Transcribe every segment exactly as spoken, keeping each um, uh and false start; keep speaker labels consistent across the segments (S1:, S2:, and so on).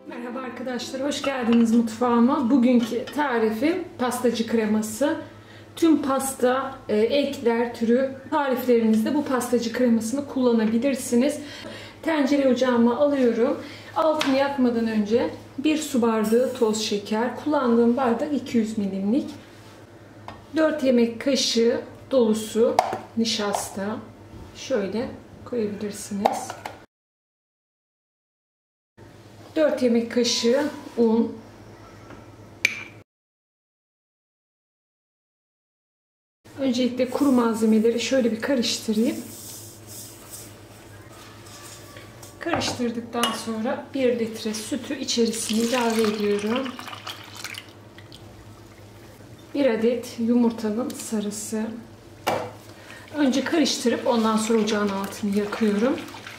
S1: Merhaba arkadaşlar, hoş geldiniz mutfağıma. Bugünkü tarifim pastacı kreması. Tüm pasta, e, ekler türü tariflerinizde bu pastacı kremasını kullanabilirsiniz. Tencere ocağıma alıyorum. Altını yakmadan önce bir su bardağı toz şeker. Kullandığım bardak iki yüz milimlik. dört yemek kaşığı dolusu nişasta. Şöyle koyabilirsiniz. dört yemek kaşığı un. Öncelikle kuru malzemeleri şöyle bir karıştırayım. Karıştırdıktan sonra bir litre sütü içerisine ilave ediyorum. bir adet yumurtanın sarısı. Önce karıştırıp ondan sonra ocağın altını yakıyorum.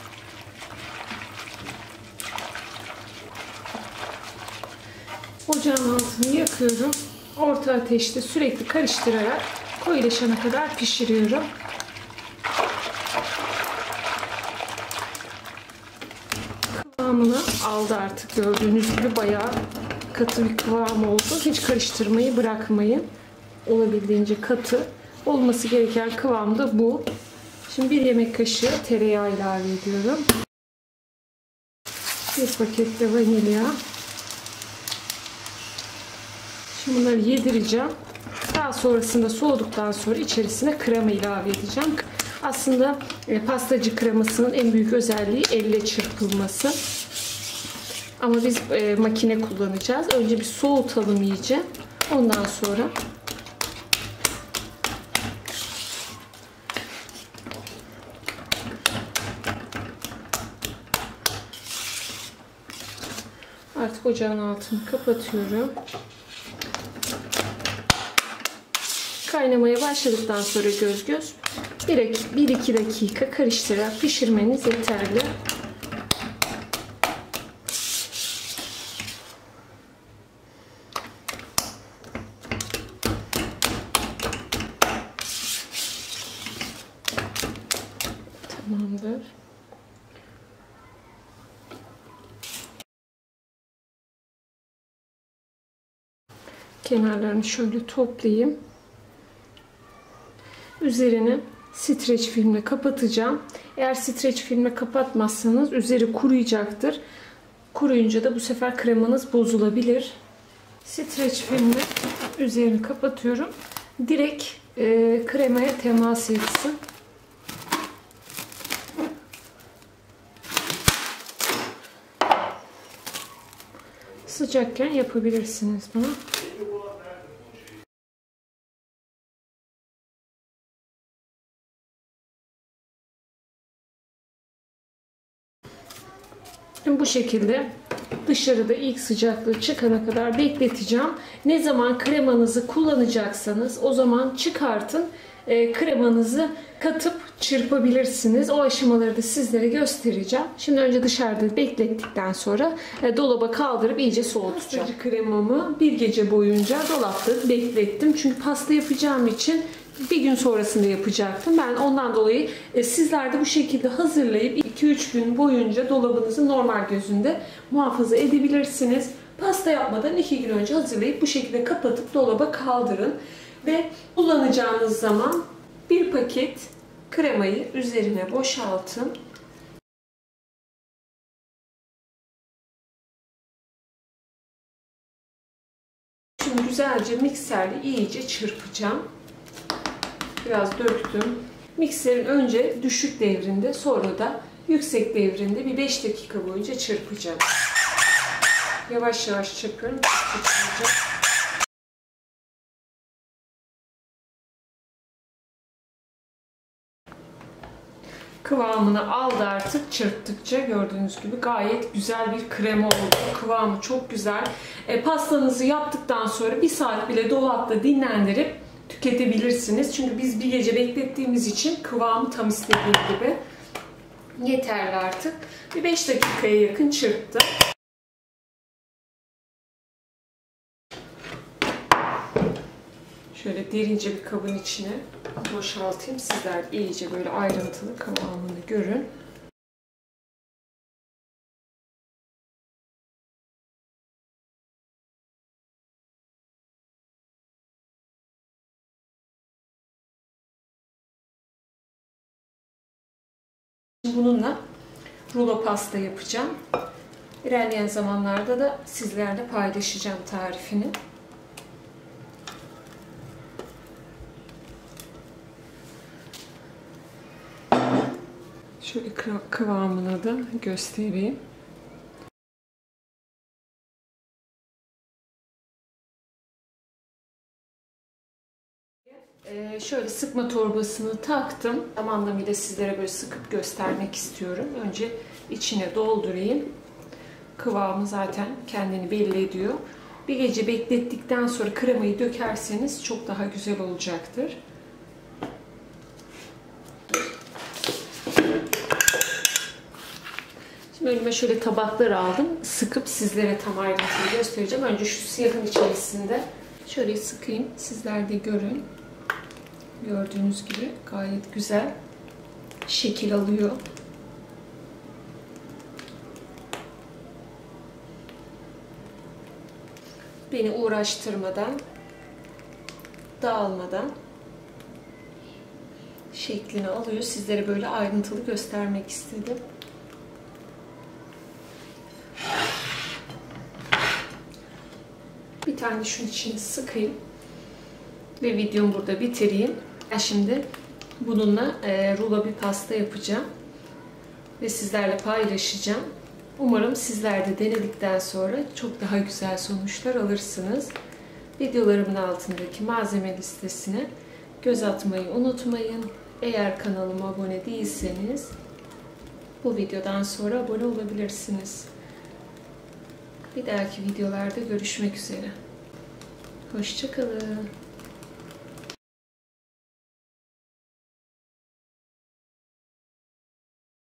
S1: Ocağın altını yakıyorum. Orta ateşte sürekli karıştırarak koyulaşana kadar pişiriyorum. Kıvamını aldı artık, gördüğünüz gibi bayağı katı bir kıvam oldu. Hiç karıştırmayı bırakmayın. Olabildiğince katı. Olması gereken kıvam da bu. Şimdi bir yemek kaşığı tereyağı ilave ediyorum. Bir paket de vanilya. Şimdi bunları yedireceğim. Daha sonrasında soğuduktan sonra içerisine krema ilave edeceğim. Aslında pastacı kremasının en büyük özelliği elle çırpılması. Ama biz e, makine kullanacağız. Önce bir soğutalım iyice. Ondan sonra artık ocağın altını kapatıyorum. Kaynamaya başladıktan sonra göz göz bir iki dakika karıştırarak pişirmeniz yeterli. Tamamdır. Kenarlarını şöyle toplayayım. Üzerini streç filmle kapatacağım. Eğer streç filmle kapatmazsanız üzeri kuruyacaktır. Kuruyunca da bu sefer kremanız bozulabilir. Streç filmle üzerini kapatıyorum. Direkt e, kremaya temas etsin. Sıcakken yapabilirsiniz bunu. Bu şekilde dışarıda ilk sıcaklığı çıkana kadar bekleteceğim. Ne zaman kremanızı kullanacaksanız o zaman çıkartın. E, kremanızı katıp çırpabilirsiniz. O aşamaları da sizlere göstereceğim. Şimdi önce dışarıda beklettikten sonra e, dolaba kaldırıp iyice soğutacağım. Pastacı kremamı bir gece boyunca dolapta beklettim. Çünkü pasta yapacağım için bir gün sonrasında yapacaktım. Ben ondan dolayı e, sizler de bu şekilde hazırlayıp iki üç gün boyunca dolabınızı normal gözünde muhafaza edebilirsiniz. Pasta yapmadan iki gün önce hazırlayıp bu şekilde kapatıp dolaba kaldırın. Ve kullanacağınız zaman bir paket kremayı üzerine boşaltın. Şimdi güzelce mikserle iyice çırpacağım. Biraz döktüm. Mikserin önce düşük devrinde, sonra da yüksek devrinde bir beş dakika boyunca çırpacağım. Yavaş yavaş çırpıyorum. Kıvamını aldı artık çırptıkça, gördüğünüz gibi gayet güzel bir krema oldu. Kıvamı çok güzel. E, pastanızı yaptıktan sonra bir saat bile dolapta dinlendirip tüketebilirsiniz. Çünkü biz bir gece beklettiğimiz için kıvamı tam istediğim gibi. Yeterli artık. Bir beş dakikaya yakın çırptım. Şöyle derince bir kabın içine boşaltayım. Sizler iyice böyle ayrıntılı kıvamını görün. Bununla rulo pasta yapacağım. İlerleyen zamanlarda da sizlerle paylaşacağım tarifini. Şöyle kıvamını da göstereyim. Ee, şöyle sıkma torbasını taktım. Tam anlamıyla sizlere böyle sıkıp göstermek istiyorum. Önce içine doldurayım. Kıvamı zaten kendini belli ediyor. Bir gece beklettikten sonra kremayı dökerseniz çok daha güzel olacaktır. Şimdi önüme şöyle tabaklar aldım. Sıkıp sizlere tam ayrıntılı göstereceğim. Önce şu siyahın içerisinde şöyle sıkayım. Sizler de görün. Gördüğünüz gibi gayet güzel şekil alıyor. Beni uğraştırmadan, dağılmadan şeklini alıyor. Sizlere böyle ayrıntılı göstermek istedim. Bir tane şunun içine sıkayım ve videomu burada bitireyim. Ben şimdi bununla e, rulo bir pasta yapacağım ve sizlerle paylaşacağım. Umarım sizler de denedikten sonra çok daha güzel sonuçlar alırsınız. Videolarımın altındaki malzeme listesine göz atmayı unutmayın. Eğer kanalıma abone değilseniz bu videodan sonra abone olabilirsiniz. Bir dahaki videolarda görüşmek üzere. Hoşça kalın.